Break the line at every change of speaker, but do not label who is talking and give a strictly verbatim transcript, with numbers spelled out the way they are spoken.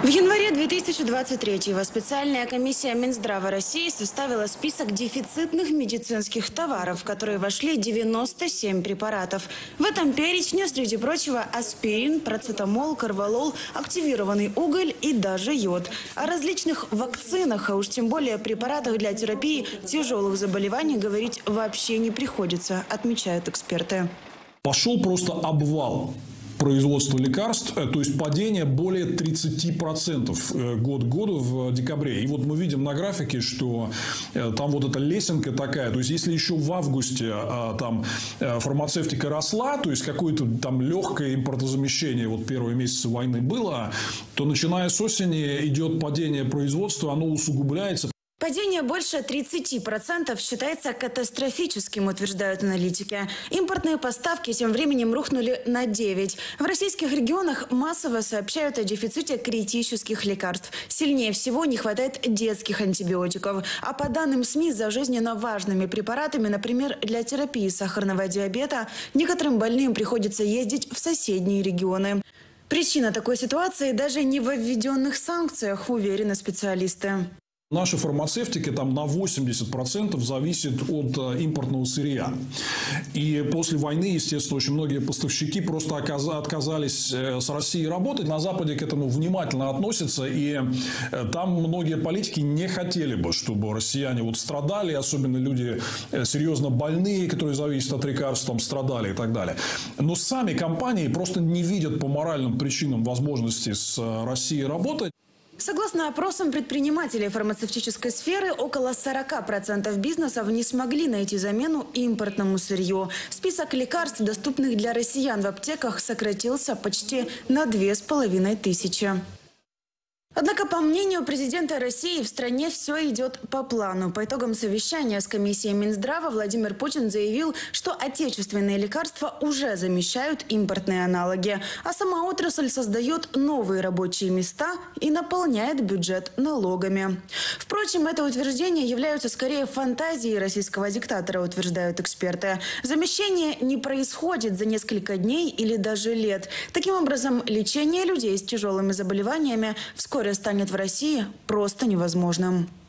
В январе две тысячи двадцать третьего специальная комиссия Минздрава России составила список дефицитных медицинских товаров, в которые вошли девяносто семь препаратов. В этом перечне, среди прочего, аспирин, процетамол, карвалол, активированный уголь и даже йод. О различных вакцинах, а уж тем более препаратах для терапии тяжелых заболеваний говорить вообще не приходится, отмечают эксперты.
Пошел просто обвал производства лекарств, то есть падение более тридцати процентов год к году в декабре. И вот мы видим на графике, что там вот эта лесенка такая. То есть, если еще в августе там фармацевтика росла, то есть, какое-то там легкое импортозамещение вот первые месяцы войны было, то начиная с осени идет падение производства, оно усугубляется.
Падение больше тридцати процентов считается катастрофическим, утверждают аналитики. Импортные поставки тем временем рухнули на девять процентов. В российских регионах массово сообщают о дефиците критических лекарств. Сильнее всего не хватает детских антибиотиков. А по данным СМИ, за жизненно важными препаратами, например, для терапии сахарного диабета, некоторым больным приходится ездить в соседние регионы. Причина такой ситуации даже не в введенных санкциях, уверены специалисты.
Наша фармацевтика там на восемьдесят процентов зависит от импортного сырья. И после войны, естественно, очень многие поставщики просто отказались с Россией работать. На Западе к этому внимательно относятся. И там многие политики не хотели бы, чтобы россияне вот страдали. Особенно люди серьезно больные, которые зависят от лекарств, там страдали и так далее. Но сами компании просто не видят по моральным причинам возможности с Россией работать.
Согласно опросам предпринимателей фармацевтической сферы, около сорока процентов бизнесов не смогли найти замену импортному сырью. Список лекарств, доступных для россиян в аптеках, сократился почти на две с половиной тысячи. Однако, по мнению президента России, в стране все идет по плану. По итогам совещания с комиссией Минздрава Владимир Путин заявил, что отечественные лекарства уже замещают импортные аналоги, а сама отрасль создает новые рабочие места и наполняет бюджет налогами. Впрочем, это утверждение являются скорее фантазией российского диктатора, утверждают эксперты. Замещение не происходит за несколько дней или даже лет. Таким образом, лечение людей с тяжелыми заболеваниями вскоре станет в России просто невозможным.